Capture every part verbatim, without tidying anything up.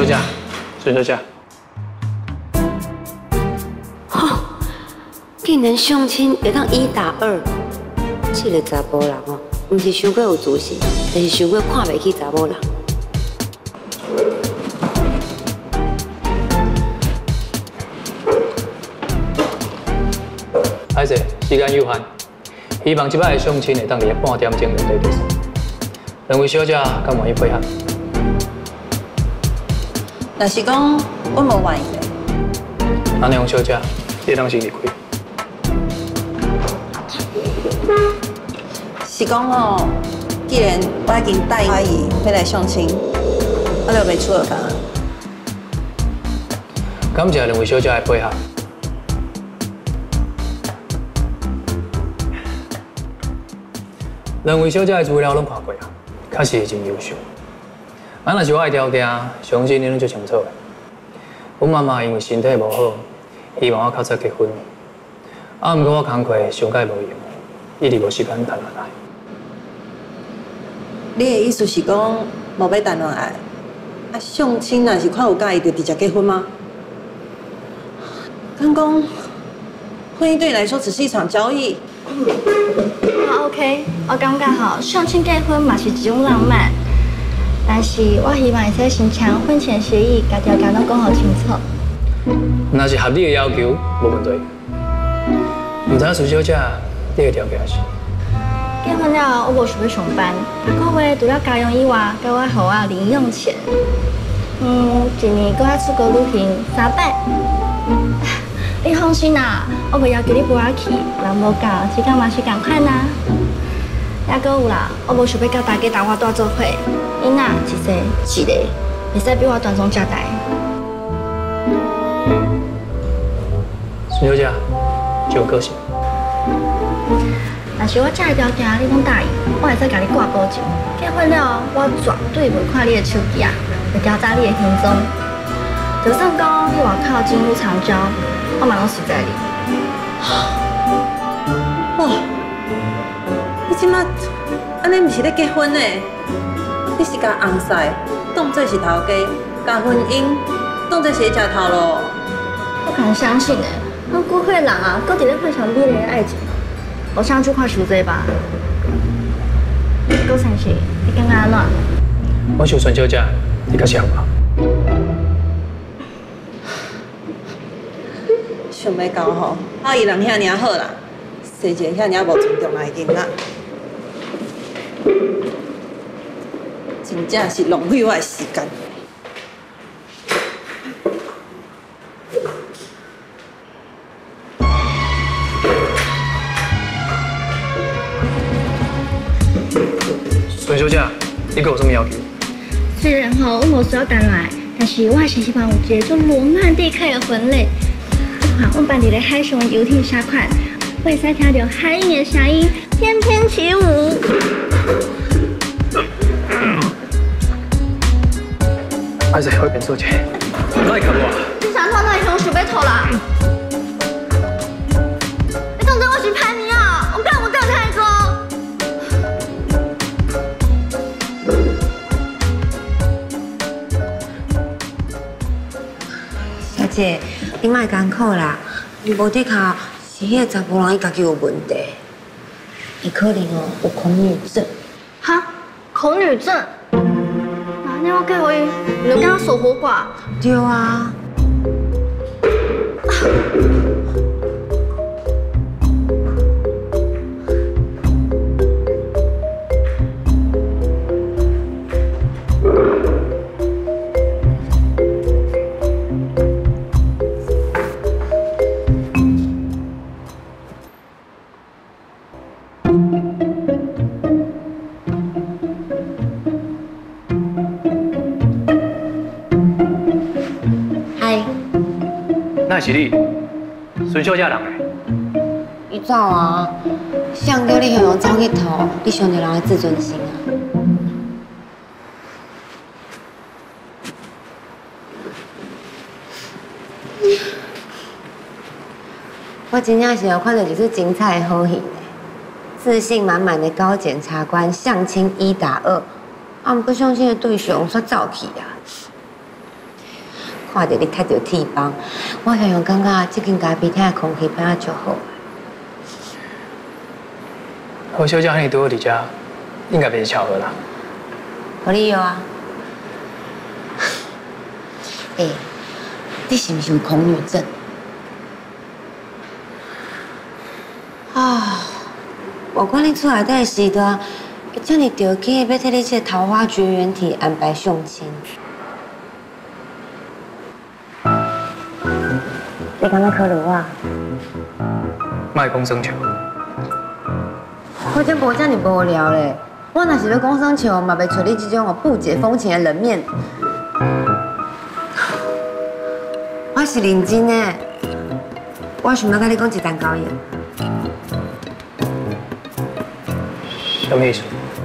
小姐，孙小姐。 吼，竟然相亲会当一打二，这个查甫人哦，唔是伤过有自信，就是伤过看袂起查某人。 歹势，时间有限，希望即摆的相亲会当伫半点钟内底结束。两位小姐，敢愿意配合？ 若是讲我无愿意的， 安尼，王小姐，你当先离开。 是讲哦，既然我已经答应阿姨要来相亲，我就袂出尔干啊。 感谢两位小姐的配合。两位小姐的资料拢看过啊，确实是真优秀。啊，若是我的条件，相信你拢足清楚的。阮妈妈因为身体无好，希望我较早结婚。啊，毋过我工课上届无用，一直无时间谈恋爱。 你的意思是讲无要谈恋爱？啊，相亲若是看有介意，就直接结婚吗？刚讲婚姻对你来说只是一场交易。 啊 OK， 我感觉吼，相亲结婚嘛是一种浪漫，但是我希望会使先签婚前协议，甲条件拢讲好清楚。 若是合理的要求，无问题。唔知孙小姐，你的条件是？ 结婚了，我无想要上班，每个月除了家用以外，甲我互我零用钱。嗯，一年搁爱出国旅行三摆。你放心啦，我袂要求你陪我去，人无够，时间嘛是共款啦。还阁有啦，我无想要甲大家同我带做伙，囡仔一世一个，袂使比我传宗接代。 孙小姐，真有个性。 若是我这个条件你拢答应，我会使甲你挂保证。结婚了，我绝对袂看你的手机啊，会调查你的行踪。就算讲你外口金屋藏娇，我嘛拢实在你。 哇！你即马安尼毋是咧结婚呢？你是甲红婿当作是头家，甲婚姻当作是食头路。 不敢相信诶，那骨灰人啊，搁伫咧幻想别人的爱情，偶像剧快赎罪吧。郭晨曦，你感觉安怎？ 我想孙小姐，你较适合我。 想要交吼，阿姨人遐尔好啦，生一个遐尔无尊重的囡仔，真正是浪费我的时间。 孙小姐，你给我什么要求？ 虽然吼我无需要谈恋爱，但是我还是希望有一个就罗曼蒂克的婚礼。我办理了海上游艇沙款，我会使听到海面的声音翩翩起舞。 还是后边做姐，来看我。 你想看哪一种手被偷啦？你当真我是叛逆啊？我干我干太多。 小姐，你莫艰苦啦，无得靠是迄个查甫人伊家己有问题，伊可能哦有恐女症。 哈，恐女症？那你我介互伊，你就跟他守活寡？ 对啊。 那是你，孙小姐人诶。 伊走啊，谁叫你向人走去讨，你伤着人的自尊心啊！我真正是有看到就是精彩的好戏，自信满满的高检察官相亲一打二，啊，不相信的对象煞走去啊！ 看到你踢到铁棒，我常常感觉这间咖啡厅的空气变啊足好。 何小姐和你拄好伫遮，应该不是巧合啦。 有理由啊。哎、欸，你是不是有恐女症？啊，我看你厝内底的时段，这么着急要替你这桃花绝缘体安排相亲。你敢要考虑我？ 卖讲生笑， 我真无遮尔无聊咧。我若是要讲生笑，嘛袂找你这种哦不解风情的冷面。我是认真的，我想要甲你讲一单交易。 什么意思？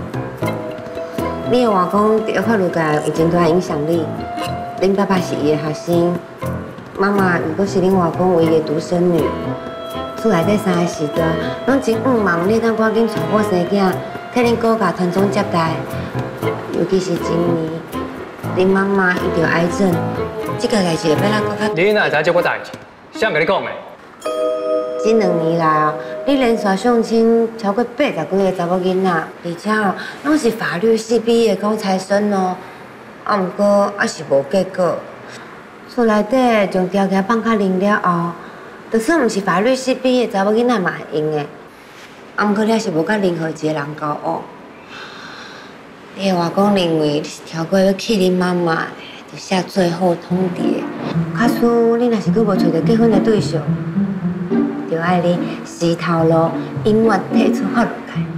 你的外公在法律界有真大影响力，恁爸爸是伊的学生，妈妈如果是恁外公唯一的独生女，厝内底三个时段，拢真毋忙，你当赶紧娶我生囝，替恁哥家传宗接代。尤其是今年，恁妈妈伊着癌症，这个代志会变咱搁较。 你哪会知这个代志？谁人甲你讲的？ 这两年来啊，你连续相亲超过八十几个查某囡仔，而且哦，拢是法律系毕业高材生哦。啊，毋过还是无结果。厝内底将条件放较零了后，就算毋是法律系毕业查某囡仔嘛会用的。啊，毋过你还是无甲任何一个人交往。你的外公认为你是超过要气恁妈妈，就写最后通牒。假使你若是佫无找到结婚的对象，就爱你死头路，永远退出法律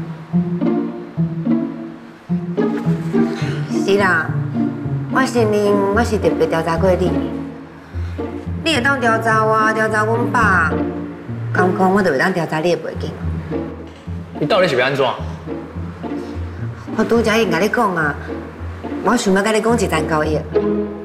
界。是啦，我承认我是特别调查过你。你会当调查我，调查阮爸，敢讲我就会当调查你的背景。 你到底是要安怎？ 我拄则已经甲你讲啊，我想要甲你讲一单交易。哎、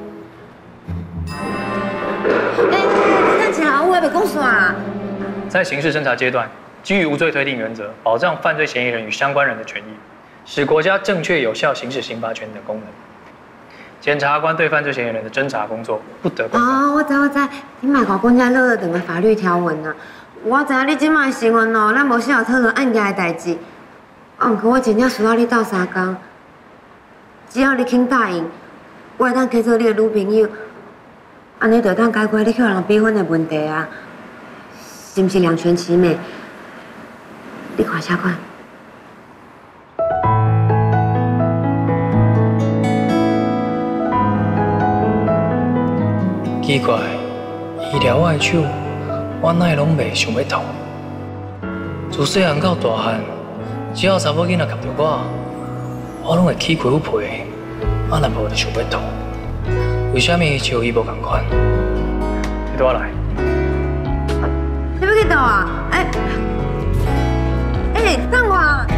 欸，你等一下，我还袂讲煞。 在刑事侦查阶段，基于无罪推定原则，保障犯罪嫌疑人与相关人的权益，使国家正确有效行使刑罚权等功能。检察官对犯罪嫌疑人的侦查工作不得更改。 哦，我知我知，你莫搞讲遮落落长的法律条文啊！我知影你即摆新闻哦，咱无适合讨论案件的代志。啊，毋过我真正需要你斗三工，只要你肯答应，我会当加做你的女朋友，安尼就当解决你叫人逼婚的问题啊！是毋是两全其美？你看啥款？ 奇怪，医疗我的手，我哪会拢袂想要痛？自细汉到大汉，只要查某囡仔夹着我，我拢会起皮肤皮，啊，若无就想要痛。为什么像伊无共款？你倒来。 你要去倒啊？哎、欸、哎，等我。